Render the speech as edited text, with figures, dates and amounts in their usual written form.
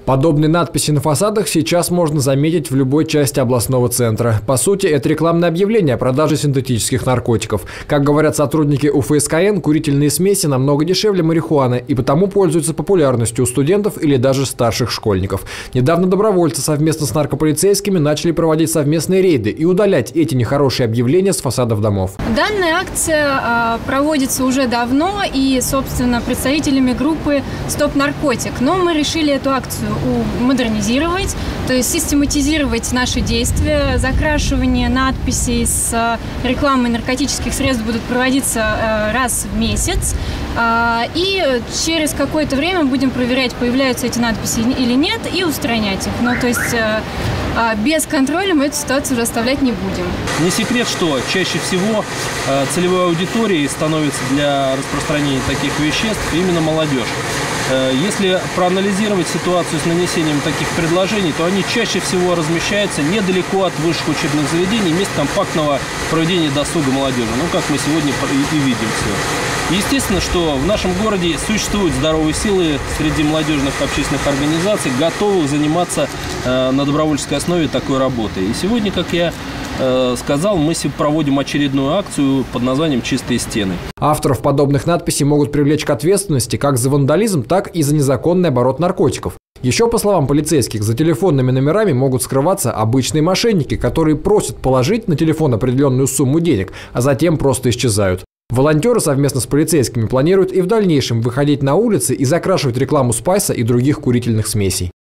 Подобные надписи на фасадах сейчас можно заметить в любой части областного центра. По сути, это рекламное объявление о продаже синтетических наркотиков. Как говорят сотрудники УФСКН, курительные смеси намного дешевле марихуаны и потому пользуются популярностью у студентов или даже старших школьников. Недавно добровольцы совместно с наркополицейскими начали проводить совместные рейды и удалять эти нехорошие объявления с фасадов домов. Данная акция проводится уже давно и, собственно, представителями группы «Стоп наркотик». Но мы решили эту акцию модернизировать, то есть систематизировать наши действия. Закрашивание надписей с рекламой наркотических средств будут проводиться раз в месяц. И через какое-то время будем проверять, появляются эти надписи или нет, и устранять их. Ну, то есть без контроля мы эту ситуацию уже оставлять не будем. Не секрет, что чаще всего целевой аудиторией становится для распространения таких веществ именно молодежь. Если проанализировать ситуацию с нанесением таких предложений, то они чаще всего размещаются недалеко от высших учебных заведений, мест компактного проведения досуга молодежи, ну, как мы сегодня и видим все. Естественно, что в нашем городе существуют здоровые силы среди молодежных общественных организаций, готовых заниматься на добровольческой основе такой работой. И сегодня, как я сказал, мы проводим очередную акцию под названием «Чистые стены». Авторов подобных надписей могут привлечь к ответственности как за вандализм, так и за незаконный оборот наркотиков. Еще, по словам полицейских, за телефонными номерами могут скрываться обычные мошенники, которые просят положить на телефон определенную сумму денег, а затем просто исчезают. Волонтеры совместно с полицейскими планируют и в дальнейшем выходить на улицы и закрашивать рекламу спайса и других курительных смесей.